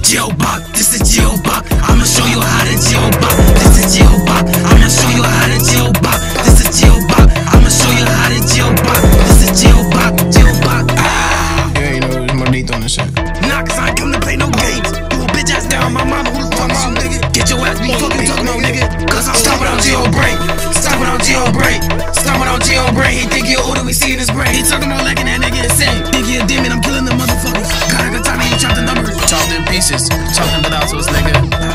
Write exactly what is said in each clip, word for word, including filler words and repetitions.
Geobop, this is Geobop. I'ma show you how to Geobop. This is Geobop. I'ma show you how to Geobop. This is Geobop. I'ma show you how to Geobop. This is Geobop, Geobop. Ah. Yeah, you know, there's more deep on this shit. Nah, cause I ain't come to play no games. You a bitch ass down, my mama who the fuck mom, nigga. Get your ass beat, fucking talk no nigga. Cause I'm stomping on Geobreak. Stomping on Geobreak. Stomping on Geobreak. He think he older, we see in his brain. He talking about liking that nigga insane. Think he a demon, I'm killing the motherfuckers. Got a good time, he chop the numbers. Chopped in pieces, chopping it out to his nigga.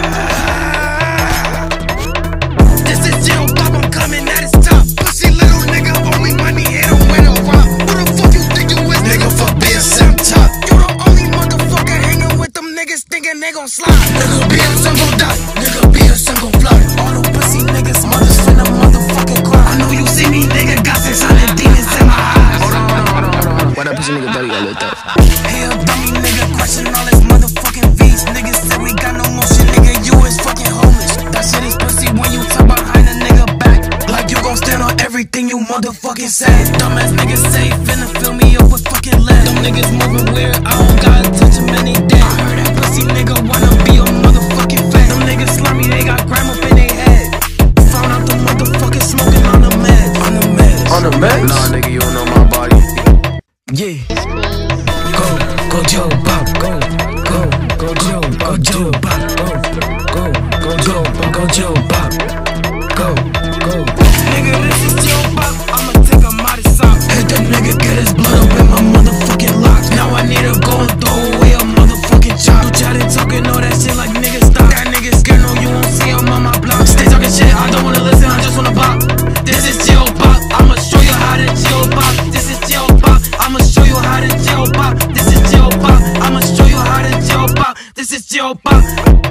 Ah. This is Geobop, I'm coming at his top. Pussy little nigga, only money, it don't win a rock. Who the fuck you think you is, nigga, for B S M top? You the only motherfucker hanging with them niggas thinking they gon' slide. Nigga, B S M gon' die, nigga, B S M gon' fly. All them pussy niggas, mothers finna motherfucking cry. I know you see me, nigga, got six hundred demons in my eyes. Hold on, hold on, hold on, hold on. Why that pussy nigga thought he got lit up? Hey, a dummy nigga, question all his motherfucking V's. Niggas said we got no motion, nigga, you is fucking homeless. That shit is pussy when you talk behind a nigga back. Like you gon' stand on everything you motherfucking say. Dumbass niggas say, finna fill me up with fucking lead. Them niggas moving weird, I don't gotta touch them any day. I heard that pussy nigga wanna be a motherfucking fag. Them niggas slimy, they got grime up in they head. Found out the motherfucking smoking on the meds. On the meds. On the meds? Nah, nigga, you don't know my body. Yeah. Go, go Geobop, go, go, go Joe, go Geobop, go, go, go Joe, go Geobop, go, go. Nigga, this is Geobop, I'ma take him out of sock. Hit that nigga, get his blood up in my motherfucking locks. Now I need to go and throw away a motherfucking chop. You try to talking all that shit like niggas stop. That nigga scared, no, you won't see him on my block. Stay talking shit, I don't wanna listen, I just wanna bop. This is Geobop, I'ma show you how to Geobop. This is Geobop, I'ma show you how to Geobop. This is Geobop, I'ma show you how to Geobop. This is Geobop.